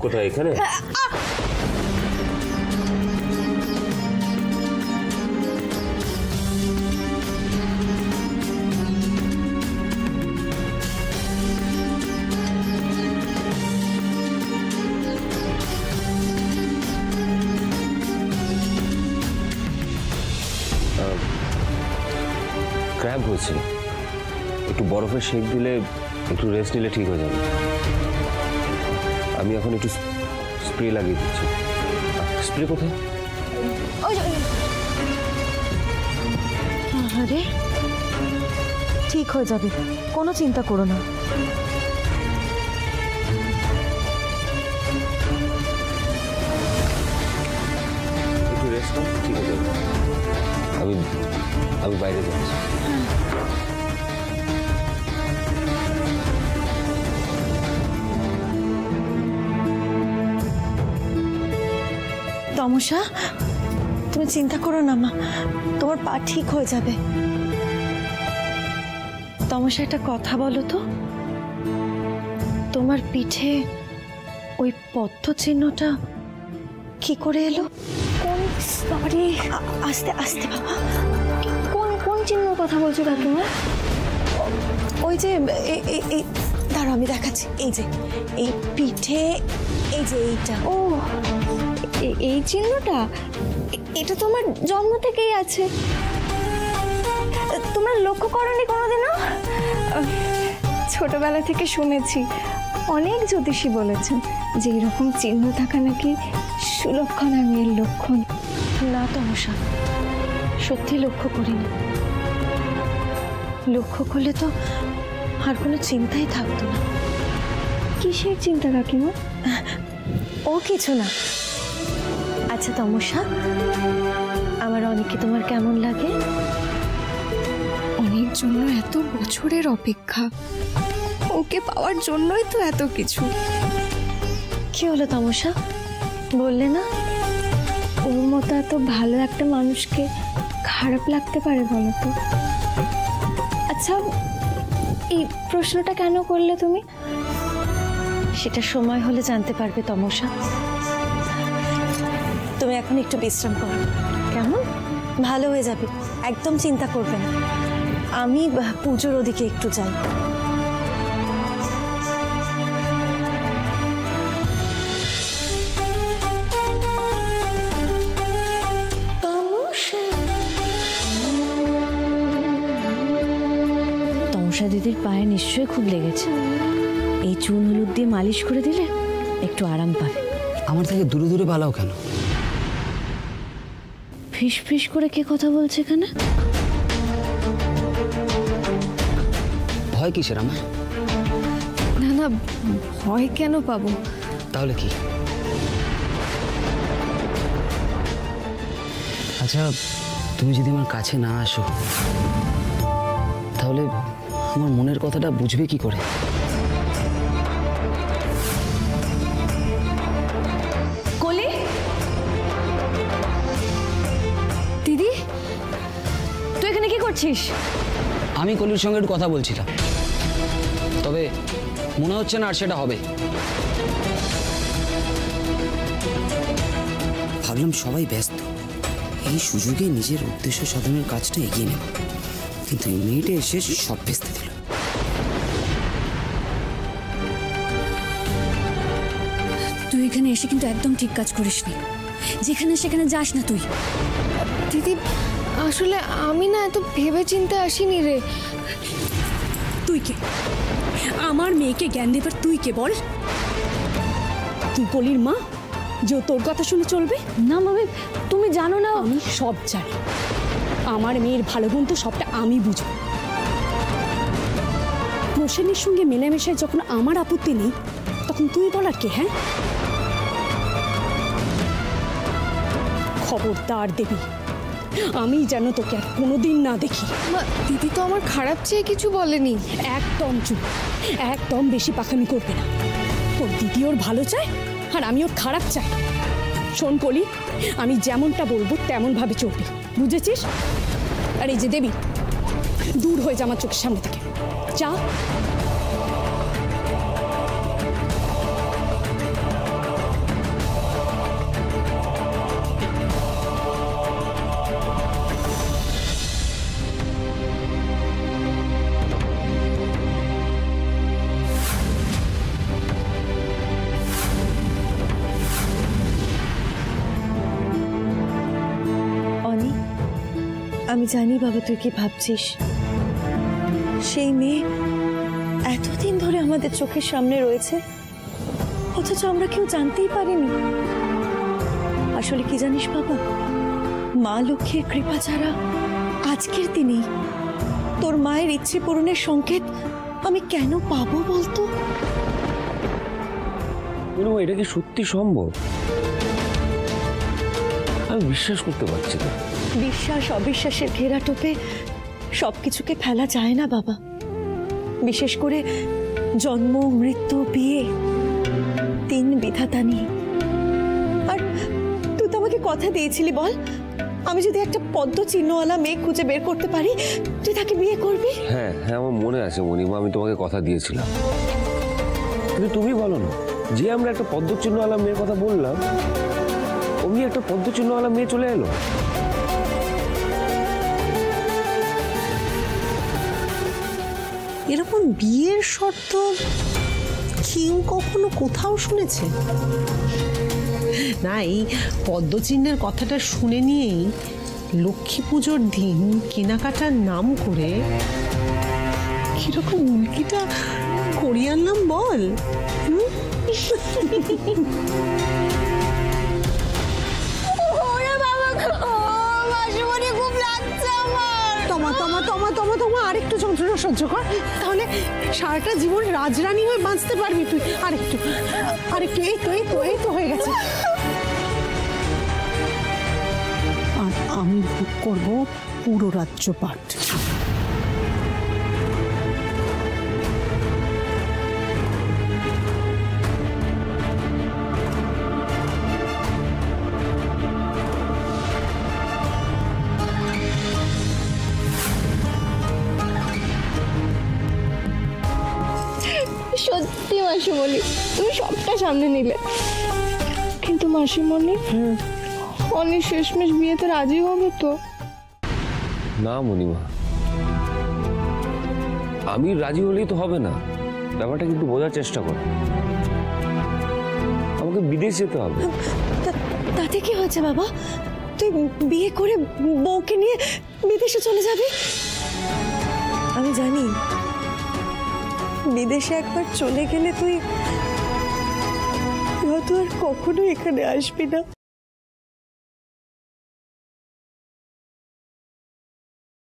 কোথায়? এখানে? ক্র্যাম্প হয়েছে, একটু বরফের শেক দিলে, একটু রেস্ট নিলে ঠিক হয়ে যাবে। আমি এখন একটু স্প্রে লাগিয়ে দিচ্ছি। স্প্রে কোথায়? আরে ঠিক হয়ে যাবে, কোনো চিন্তা করো না। একটু রেস্ট নাও, ঠিক হয়ে যাবে। আমি বাইরে যাচ্ছি। তমসা, তুমি চিন্তা করো না মা, তোমার পা ঠিক হয়ে যাবে। তমসা, একটা কথা বলো তো, তোমার পিঠে ওই পদ্ম চিহ্নটা কি করে এলো? কোন? সরি, আস্তে আস্তে বাবা। কোন কোন চিহ্নের কথা বলছো কাকিমা? ওই যে দাঁড়াও আমি দেখাচ্ছি। এই যে এই পিঠে, এই যে এইটা। ও, এই চিহ্নটা? এটা তো আমার জন্ম থেকেই আছে। তোমরা লক্ষ্য করোনি কোনোদিনও? ছোটবেলা থেকে শুনেছি, অনেক জ্যোতিষী বলেছেন যে এরকম চিহ্ন থাকা নাকি সুলক্ষণ আর মেয়ের লক্ষণ। না তমসা, সত্যি লক্ষ্য করিনি। লক্ষ্য করলে তো আর কোনো চিন্তাই থাকতো না। কিসের চিন্তা কাকিমা? ও কিছু না। আচ্ছা তমসা, আমার অনেককে তোমার কেমন লাগে? অনেক জন্য এত বছরের অপেক্ষা, ওকে পাওয়ার জন্যই তো এত কিছু। কি হলো তমসা, বললে না? ওর মতো এত ভালো একটা মানুষকে খারাপ লাগতে পারে বলো তো? আচ্ছা, এই প্রশ্নটা কেন করলে তুমি? সেটা সময় হলে জানতে পারবে তমসা। তুমি এখন একটু বিশ্রাম করো, কেমন? ভালো হয়ে যাবে, একদম চিন্তা করবে না। আমি পুজোর ওদিকে একটু যাই। তমসা দিদির পায়ে নিশ্চয়ই খুব লেগেছে। এই চুন হলুদ দিয়ে মালিশ করে দিলে একটু আরাম পাবে। আমার থেকে দূরে দূরে পালাও কেন? ফিস ফিস করে কে কথা বলছে এখানে? ভয় কিসের আমার? না না, ভয় কেন পাবো? তাহলে কি? আচ্ছা, তুমি যদি আমার কাছে না আসো তাহলে আমার মনের কথাটা বুঝবে কি করে? কলি, দিদি, তুই এখানে কি করছিস? আমি কলির সঙ্গে একটু কথা বলছিলাম, তবে মনে হচ্ছে না আর সেটা হবে। ভাবলাম সবাই ব্যস্ত, এই সুযোগে নিজের উদ্দেশ্য সাধনের কাজটা এগিয়ে নেব, কিন্তু এই মেয়েটা এসে সব ভেস্তে দিল। তুই এখানে এসে কিন্তু একদম ঠিক কাজ করিসনি। যেখানে সেখানে যাস না তুই। দিদি, আসলে আমি না এত ভেবে চিন্তে আসিনি রে। তুই কে? আমার মেয়েকে জ্ঞান দেবার তুই কে বল? তুই কলির মা যে তোর কথা শুনে চলবে? না মামি, তুমি জানো না। আমি সব জানি, আমার মেয়ের ভালো মন্দ সবটা আমি বুঝবো। প্রসেনের সঙ্গে মেলামেশায় যখন আমার আপত্তি নেই, তখন তুই বলার কে? হ্যাঁ, খবরদার দেবী, আমি যেন তোকে আর কোনোদিন না দেখি। দিদি তো আমার খারাপ চেয়ে কিছু বলেনি। একদম চুপ, একদম বেশি পাখামি করবে না। ওর দিদি ওর ভালো চায় আর আমি ওর খারাপ চাই। শোন কলি, আমি যেমনটা বলবো তেমন ভাবে চলবি, বুঝেছিস? আর এই যে দেবী, দূর হয়ে যা আমার চোখের সামনে থেকে, যা। আমি জানি বাবা তুই কি ভাবছিস। সেই মেয়ে এতদিন ধরে আমাদের চোখের সামনে রয়েছে, অথচ আমরা কেউ জানতেই পারিনি। আসলে কি জানিস বাবা, মা লক্ষ্মীর কৃপা ছাড়া আজকের দিনেই তোর মায়ের ইচ্ছে পূরণের সংকেত আমি কেন পাবো বলতো? এটা কি সত্যি সম্ভব? আমি বিশ্বাস করতে পারছি না। বিশ্বাস অবিশ্বাসের ঘেরাটোপে সবকিছুকে ফেলা যায় না বাবা, বিশেষ করে জন্ম, মৃত্যু, বিয়ে, তিন বিধাতা নিয়ে। আর তুই তো আমাকে কথা দিয়েছিলি, বল আমি যদি একটা পদ্ম চিহ্নওয়ালা মেয়ে খুঁজে বের করতে পারি তুই তাকে বিয়ে করবি। হ্যাঁ হ্যাঁ, আমার মনে আছে মণিমা, আমি তোমাকে কথা দিয়েছিলাম। কিন্তু তুমি বলো না, যে আমরা একটা পদ্মচিহ্নওয়ালা মেয়ের কথা বললাম, অমনি একটা পদ্মচিহ্নওয়ালা মেয়ে চলে এলো। এরকম বিয়ের শর্ত কিং কখনো কোথাও শুনেছে না? এই পদ্মচিহ্নের কথাটা শুনে নিয়েই লক্ষ্মী পুজোর দিন কেনাকাটার নাম করে কিরকম উল্কিটা করিয়ে আনলাম বল। তোমা আরেকটু যন্ত্রণা সহ্য কর, তাহলে সারাটা জীবন রাজরানী হয়ে বাঁচতে পারবি তুই। আরেকটু এই তো হয়ে গেছে। আর আমি ভোগ করব পুরো রাজ্যপাট। সত্যি মাসিমণি, তুমি সবটা সামনে নিলে, কিন্তু মাসিমণি অনি শেষমেশ বিয়েতে রাজি হবে তো? না মণিমা, আমি রাজি হলেই তো হবে না। ব্যাপারটা কিন্তু বোঝার চেষ্টা করো, আমাকে বিদেশ যেতে হবে। তাতে কি হয়েছে বাবা? তুই বিয়ে করে বউকে নিয়ে বিদেশে চলে যাবি। আমি জানি বিদেশে একবার চলে গেলে তুই হয়তো আর কখনো এখানে আসবি না।